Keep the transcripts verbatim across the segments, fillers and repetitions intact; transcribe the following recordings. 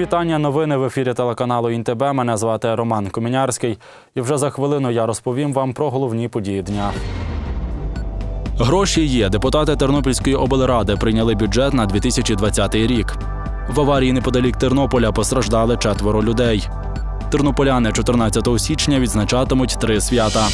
Мої вітання. Новини в ефірі телеканалу ІНТБ. Мене звати Роман Комінярський. І вже за хвилину я розповім вам про головні події дня. Гроші є. Депутати Тернопільської облради прийняли бюджет на дві тисячі двадцятий рік. В аварії неподалік Тернополя постраждали четверо людей. Тернополяни чотирнадцятого січня відзначатимуть три свята.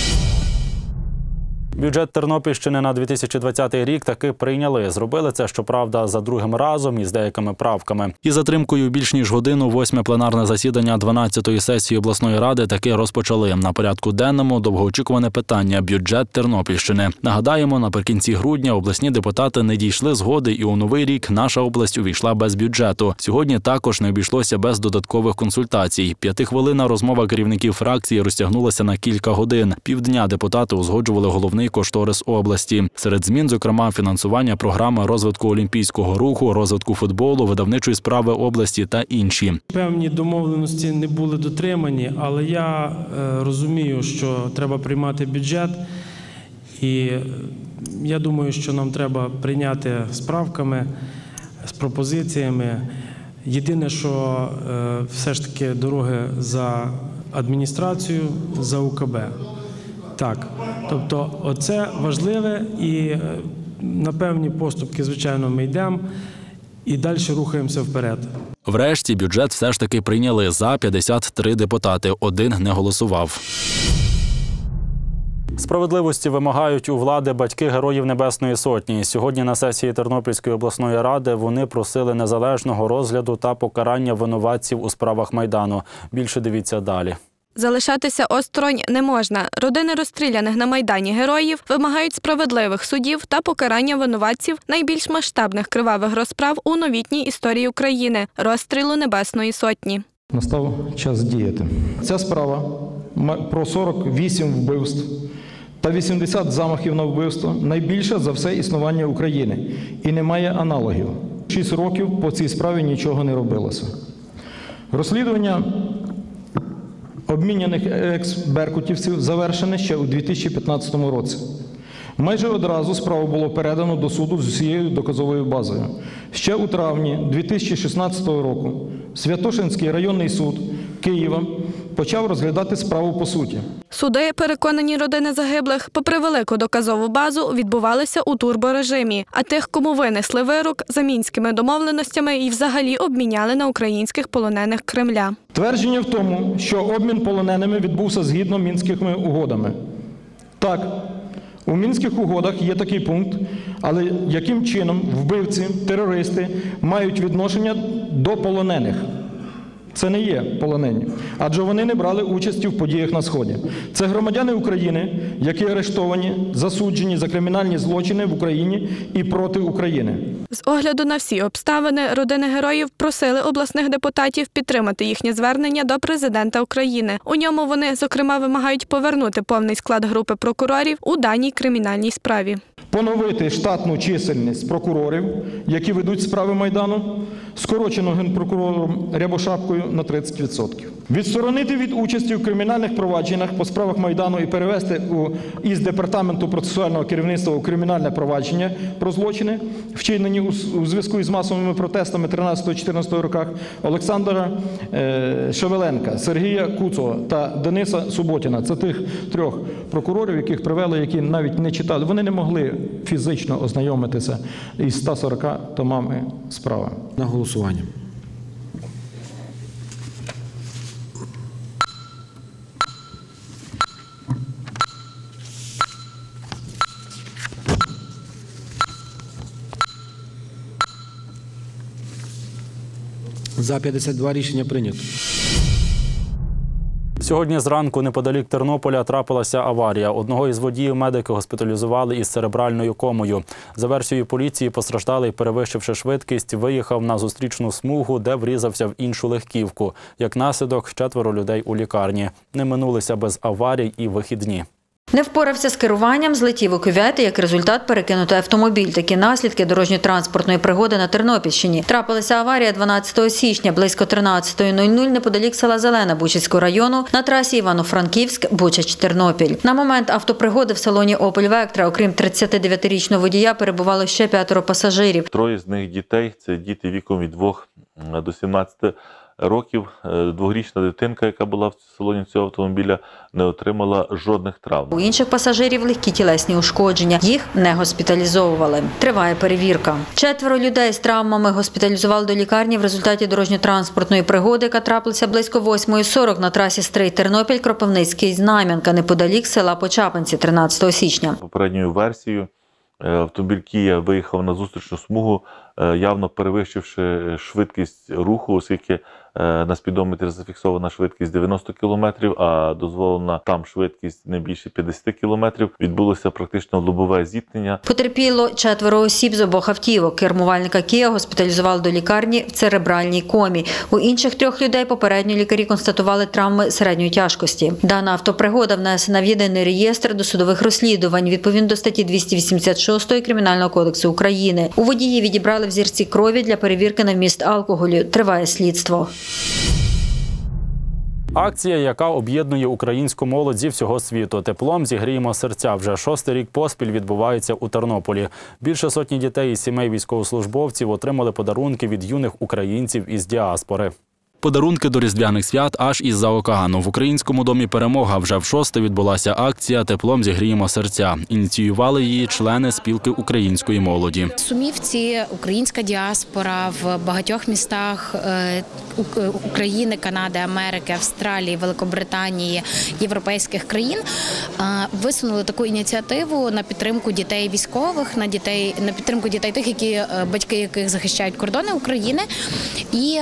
Бюджет Тернопільщини на дві тисячі двадцятий рік таки прийняли. Зробили це, щоправда, за другим разом і з деякими правками. І затримкою більш ніж годину восьме пленарне засідання дванадцятої сесії обласної ради таки розпочали. На порядку денному довгоочікуване питання – бюджет Тернопільщини. Нагадаємо, наприкінці грудня обласні депутати не дійшли згоди і у новий рік наша область увійшла без бюджету. Сьогодні також не обійшлося без додаткових консультацій. П'ятихвилинна розмова керівників фракції розтягнулася на кілька годин. Півдня депутати узгоджували головний кошторис області. Серед змін, зокрема, фінансування програми розвитку олімпійського руху, розвитку футболу, видавничої справи області та інші. Певні домовленості не були дотримані, але я е, розумію, що треба приймати бюджет. І я думаю, що нам треба прийняти з правками, з пропозиціями. Єдине, що е, все ж таки дороги за адміністрацію, за У Ка Бе. Так, тобто оце важливе і на певні поступки, звичайно, ми йдемо і далі рухаємося вперед. Врешті бюджет все ж таки прийняли за п'ятдесят три депутати, один не голосував. Справедливості вимагають у влади батьки Героїв Небесної Сотні. Сьогодні на сесії Тернопільської обласної ради вони просили незалежного розгляду та покарання винуватців у справах Майдану. Більше дивіться далі. Залишатися осторонь не можна. Родини розстріляних на Майдані героїв вимагають справедливих судів та покарання винуватців найбільш масштабних кривавих розправ у новітній історії України – розстрілу Небесної Сотні. Настав час діяти. Ця справа про сорок вісім вбивств та вісімдесят замахів на вбивство найбільша за все існування України і не має аналогів. Шість років по цій справі нічого не робилося. Розслідування обміняних екс-беркутівців завершене ще у дві тисячі п'ятнадцятому році. Майже одразу справу було передано до суду з усією доказовою базою. Ще у травні дві тисячі шістнадцятого року Святошинський районний суд Києва почав розглядати справу по суті. Суди, переконані родини загиблих, попри велику доказову базу, відбувалися у турборежимі. А тих, кому винесли вирок, за мінськими домовленостями і взагалі обміняли на українських полонених Кремля. Твердження в тому, що обмін полоненими відбувся згідно Мінськими угодами. Так, у Мінських угодах є такий пункт, але яким чином вбивці, терористи мають відношення до полонених? Це не є полонені, адже вони не брали участі в подіях на Сході. Це громадяни України, які арештовані, засуджені за кримінальні злочини в Україні і проти України. З огляду на всі обставини, родини героїв просили обласних депутатів підтримати їхнє звернення до президента України. У ньому вони, зокрема, вимагають повернути повний склад групи прокурорів у даній кримінальній справі. Поновити штатну чисельність прокурорів, які ведуть справи Майдану, скорочено генпрокурором Рябошапкою на тридцять відсотків. Відсторонити від участі в кримінальних провадженнях по справах Майдану і перевести у, із Департаменту процесуального керівництва у кримінальне провадження про злочини, вчинені у, у зв'язку із масовими протестами тринадцятого-чотирнадцятого роках, Олександра е, Шевеленка, Сергія Куцова та Дениса Суботіна. Це тих трьох прокурорів, яких привели, які навіть не читали. Вони не могли фізично ознайомитися із ста сорока томами справи. На голосування. За п'ятдесят два рішення прийнято. Сьогодні зранку неподалік Тернополя трапилася аварія. Одного із водіїв медики госпіталізували із церебральною комою. За версією поліції, постраждалий, перевищивши швидкість, виїхав на зустрічну смугу, де врізався в іншу легківку. Як наслідок, четверо людей у лікарні. Не минулися без аварій і вихідні. Не впорався з керуванням, злетів у кювет і як результат перекинутий автомобіль. Такі наслідки дорожньо-транспортної пригоди на Тернопільщині. Трапилася аварія дванадцятого січня близько тринадцятої нуль нуль неподалік села Зелена Бучацького району на трасі Івано-Франківськ-Бучач-Тернопіль. На момент автопригоди в салоні «Опель Вектра», окрім тридцятидев'ятирічного водія, перебувало ще п'ятеро пасажирів. Троє з них дітей – це діти віком від двох до сімнадцяти років двохрічна дитинка, яка була в салоні цього автомобіля, не отримала жодних травм. У інших пасажирів легкі тілесні ушкодження. Їх не госпіталізовували. Триває перевірка. Четверо людей з травмами госпіталізували до лікарні в результаті дорожньо-транспортної пригоди, яка трапилася близько восьмої сорок на трасі Стрий-Тернопіль, Кропивницький-Знам'янка, неподалік села Почапинці, тринадцятого січня. Попередньою версією автомобіль Kia виїхав на зустрічну смугу, явно перевищивши швидкість руху, оскільки на спідометрі зафіксована швидкість дев'яносто кілометрів, а дозволена там швидкість не більше п'ятдесят кілометрів. Відбулося практично лобове зіткнення. Потерпіло четверо осіб з обох автівок. Кермувальника Kia госпіталізували до лікарні в церебральній комі. У інших трьох людей попередньо лікарі констатували травми середньої тяжкості. Дана автопригода внесена в єдиний реєстр досудових розслідувань відповідно до статті двісті вісімдесят шість Кримінального кодексу України. У водії відібрали взірці крові для перевірки на вміст алкоголю. Триває слідство. Акція, яка об'єднує українську молодь зі всього світу. Теплом зігріємо серця. Вже шостий рік поспіль відбувається у Тернополі. Більше сотні дітей із сімей військовослужбовців отримали подарунки від юних українців із діаспори. Подарунки до різдвяних свят аж із-за океану. В Українському домі «Перемога» вже в шосте відбулася акція «Теплом зігріємо серця». Ініціювали її члени спілки української молоді. Сумівці, українська діаспора в багатьох містах України, Канади, Америки, Австралії, Великобританії, європейських країн висунули таку ініціативу на підтримку дітей військових, на дітей, на підтримку дітей тих, які батьки яких захищають кордони України. І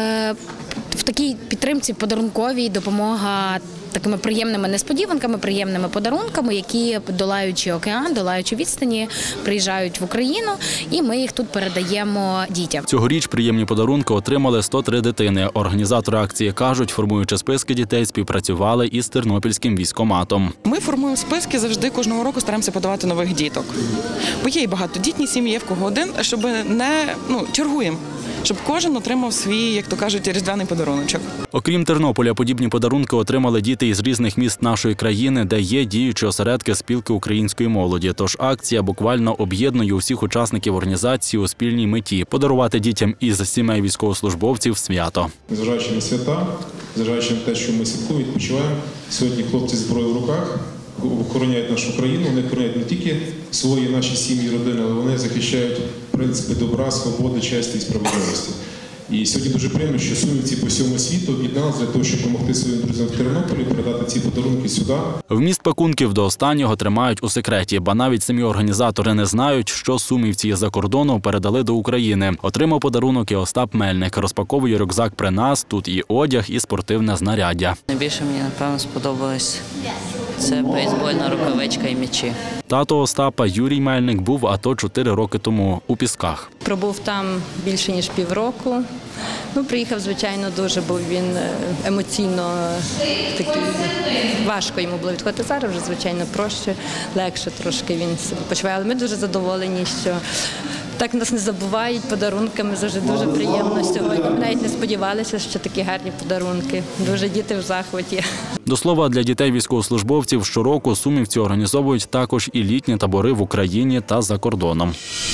в такій підтримці подарунковій допомога такими приємними несподіванками, приємними подарунками, які, долаючи океан, долаючи відстані, приїжджають в Україну, і ми їх тут передаємо дітям. Цьогоріч приємні подарунки отримали сто три дитини. Організатори акції кажуть, формуючи списки дітей, співпрацювали із Тернопільським військкоматом. Ми формуємо списки, завжди кожного року стараємося подавати нових діток. Бо є і багатодітні сім'ї, є в кого один, щоб не, ну, чергуємо. Щоб кожен отримав свій, як то кажуть, різдвяний подаруночок. Окрім Тернополя, подібні подарунки отримали діти із різних міст нашої країни, де є діючі осередки спілки української молоді. Тож акція буквально об'єднує усіх учасників організації у спільній меті – подарувати дітям із сімей військовослужбовців свято. Незважаючи на свята, незважаючи на те, що ми святкуємо, відпочиваємо, сьогодні хлопці з зброєю в руках охороняють нашу країну, вони охороняють не тільки свої наші сім'ї, родини, але вони захищають принципи добра, свободи, честі і справедливості. І сьогодні дуже приємно, що сумівці по всьому світу об'єдналися для того, щоб допомогти своїм друзям в Тернополі, передати ці подарунки сюди. Вміст пакунків до останнього тримають у секреті, ба навіть самі організатори не знають, що сумівці з-за кордону передали до України. Отримав подарунок і Остап Мельник. Розпаковує рюкзак при нас, тут і одяг, і спортивне знаряддя. Найбільше мені, напевно, сподобалось це бейсбольна рукавичка і м'ячі. Тато Остапа Юрій Мельник був в АТО чотири роки тому у Пісках. Пробув там більше ніж півроку. Ну, приїхав, звичайно, дуже, бо він емоційно такий, важко йому було відходити. Зараз вже, звичайно, проще, легше трошки він себе почуває. Але ми дуже задоволені, що так нас не забувають подарунками, завжди дуже приємно сьогодні. Ми навіть не сподівалися, що такі гарні подарунки. Дуже діти в захваті. До слова, для дітей військовослужбовців щороку сумівці організовують також і літні табори в Україні та за кордоном.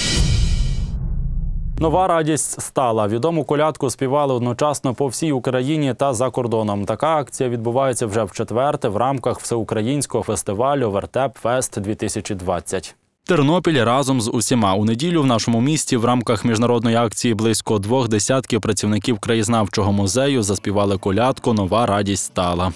Нова радість стала. Відому колядку співали одночасно по всій Україні та за кордоном. Така акція відбувається вже вчетверте в рамках всеукраїнського фестивалю «Вертеп-фест дві тисячі двадцять». Тернопіль разом з усіма. У неділю в нашому місті в рамках міжнародної акції близько двох десятків працівників краєзнавчого музею заспівали колядку «Нова радість стала».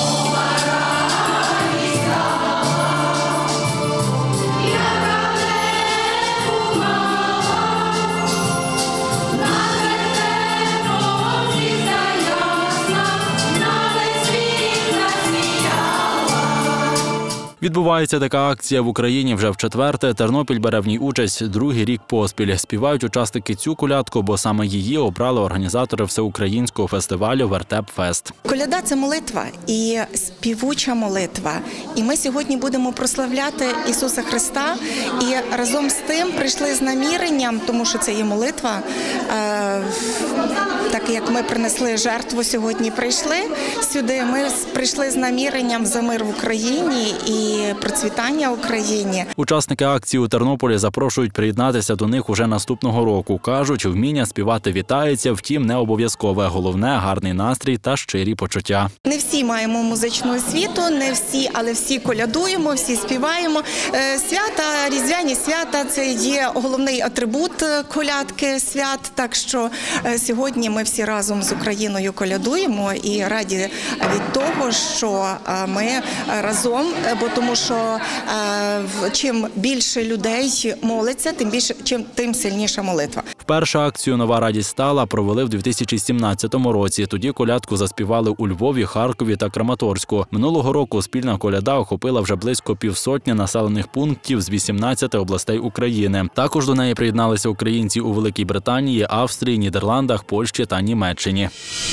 Відбувається така акція в Україні вже вчетверте. Тернопіль бере в ній участь другий рік поспіль. Співають учасники цю колядку, бо саме її обрали організатори всеукраїнського фестивалю «Вертеп-фест». Коляда – це молитва і співуча молитва. І ми сьогодні будемо прославляти Ісуса Христа. І разом з тим прийшли з наміренням, тому що це є молитва. Так як ми принесли жертву сьогодні, прийшли сюди, ми прийшли з наміренням за мир в Україні і і процвітання Україні. Учасники акції у Тернополі запрошують приєднатися до них уже наступного року. Кажуть, вміння співати вітається, втім не обов'язкове. Головне – гарний настрій та щирі почуття. Не всі маємо музичну освіту, не всі, але всі колядуємо, всі співаємо. Свята, різдвяні свята – це є головний атрибут колядки свят. Так що сьогодні ми всі разом з Україною колядуємо і раді від того, що ми разом, бо тому що чим більше людей молиться, тим більше, чим тим сильніша молитва. Вперше акцію «Нова радість стала» провели в дві тисячі сімнадцятому році. Тоді колядку заспівали у Львові, Харкові та Краматорську. Минулого року спільна коляда охопила вже близько півсотні населених пунктів з вісімнадцяти областей України. Також до неї приєдналися українці у Великій Британії, Австрії, Нідерландах, Польщі та Німеччині.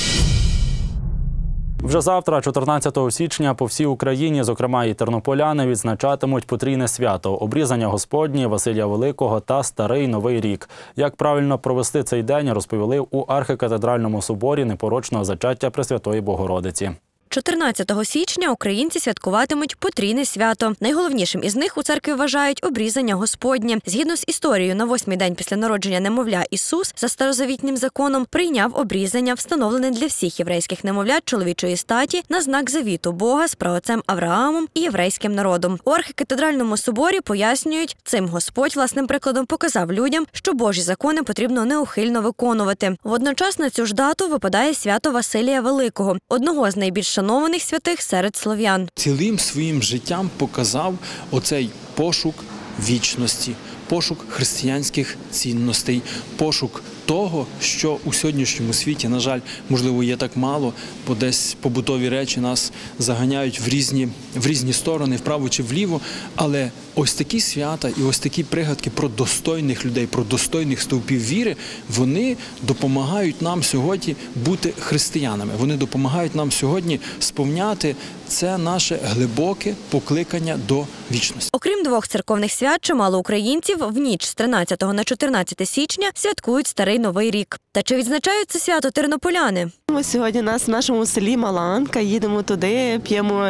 Вже завтра, чотирнадцятого січня, по всій Україні, зокрема і тернополяни, відзначатимуть потрійне свято – обрізання Господнє, Василія Великого та Старий Новий рік. Як правильно провести цей день, розповіли у архікатедральному соборі Непорочного зачаття Пресвятої Богородиці. чотирнадцятого січня українці святкуватимуть потрійне свято. Найголовнішим із них у церкві вважають обрізання Господнє. Згідно з історією, на восьмий день після народження немовля Ісус за старозавітнім законом прийняв обрізання, встановлене для всіх єврейських немовлят чоловічої статі на знак завіту Бога з праотцем Авраамом і єврейським народом. У архікатедральному соборі пояснюють, цим Господь власним прикладом показав людям, що Божі закони потрібно неухильно виконувати. Водночас на цю ж дату випадає свято Василія Великого, одного з найбільш шанованих святих серед слов'ян. Цілим своїм життям показав оцей пошук вічності, пошук християнських цінностей, пошук того, що у сьогоднішньому світі, на жаль, можливо, є так мало, бо десь побутові речі нас заганяють в різні, в різні сторони, вправо чи вліво, але ось такі свята і ось такі пригадки про достойних людей, про достойних стовпів віри, вони допомагають нам сьогодні бути християнами. Вони допомагають нам сьогодні сповняти це наше глибоке покликання до вічності. Окрім двох церковних свят, чимало українців в ніч з тринадцятого на чотирнадцяте січня святкують Старий Новий рік. Та чи відзначають це свято тернополяни? Ми сьогодні у нас в нашому селі Маланка, їдемо туди, п'ємо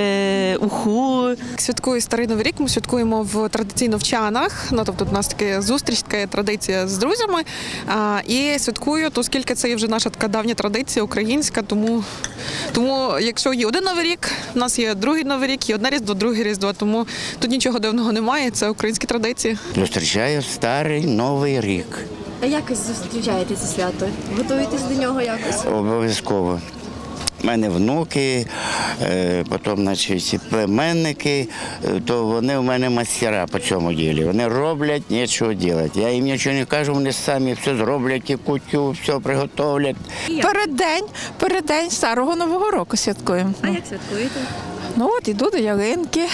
е, уху. Святкує Старий Новий рік, ми святкуємо в традиційно в Чанах, ну, тобто у нас така зустріч, така традиція з друзями. А, і святкую, оскільки це є вже наша така давня традиція українська, тому, тому якщо є один Новий рік, у нас є другий Новий рік, є одне Різдво, друге Різдво, тому тут нічого дивного немає, це українські традиції. Зустрічаю Старий Новий рік. А як зустрічаєте це свято? Готуєтесь до нього якось? Обов'язково. У мене внуки, потім, значить, племенники, то вони у мене мастера по цьому ділі. Вони роблять, нічого робити. Я їм нічого не кажу, вони самі все зроблять, і кутю, все приготовлять. Переддень, переддень Старого Нового року святкуємо. А як святкуєте? Ну от, іду до ялинки,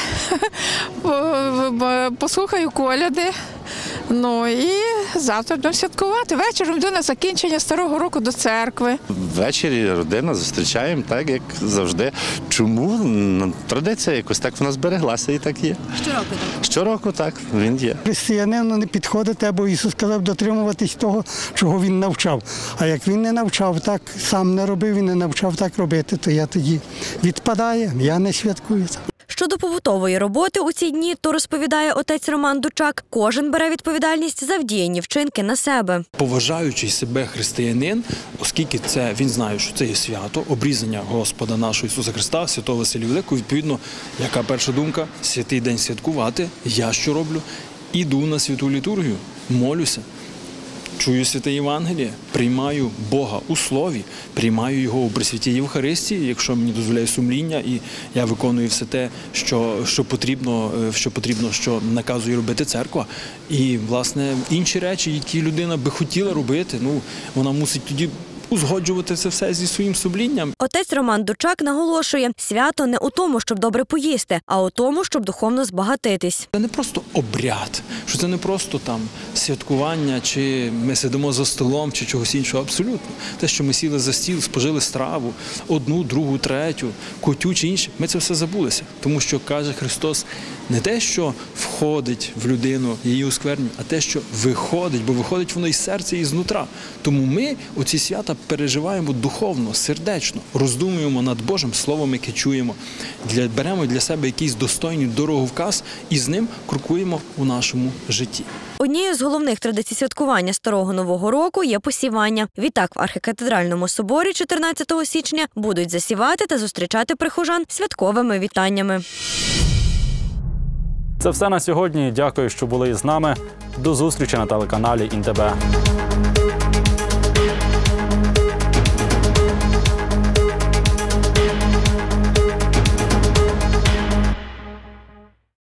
послухаю коляди. Ну і завтра будемо святкувати. Вечором йду на закінчення Старого року до церкви. Ввечері родина зустрічаємо, так, як завжди. Чому? Традиція якось так в нас збереглася і так є. Щороку так? Щороку так, він є. Християнину не підходити, бо Ісус сказав дотримуватись того, чого Він навчав. А як Він не навчав, так сам не робив і не навчав так робити, то я тоді відпадаю, я не святкую. Щодо побутової роботи у ці дні, то розповідає отець Роман Дучак, кожен бере відповідальність за вдіяні вчинки на себе. Поважаючий себе християнин, оскільки це він знає, що це є свято, обрізання Господа нашого Ісуса Христа, святого Василія Великого, відповідно, яка перша думка? Святий день святкувати. Я що роблю? Іду на святу літургію, молюся. Чую святе Євангеліє, приймаю Бога у слові, приймаю Його у Пресвятій Євхаристії, якщо мені дозволяє сумління, і я виконую все те, що, що, потрібно, що потрібно, що наказує робити церква. І, власне, інші речі, які людина би хотіла робити, ну, вона мусить тоді узгоджувати це все зі своїм сумлінням. Отець Роман Дучак наголошує, свято не у тому, щоб добре поїсти, а у тому, щоб духовно збагатитись. Це не просто обряд, що це не просто там святкування, чи ми сидимо за столом, чи чогось іншого. Абсолютно. Те, що ми сіли за стіл, спожили страву, одну, другу, третю, котю чи інше, ми це все забулися. Тому що, каже Христос, не те, що входить в людину, її осквернює, а те, що виходить, бо виходить воно із серця і знутра. Тому ми оці свята переживаємо духовно, сердечно, роздумуємо над Божим Словом, яке чуємо, для, беремо для себе якийсь достойний дороговказ і з ним крокуємо у нашому житті. Однією з головних традицій святкування Старого Нового року є посівання. Відтак в архікатедральному соборі чотирнадцятого січня будуть засівати та зустрічати прихожан святковими вітаннями. Це все на сьогодні. Дякую, що були із нами. До зустрічі на телеканалі ІНТБ.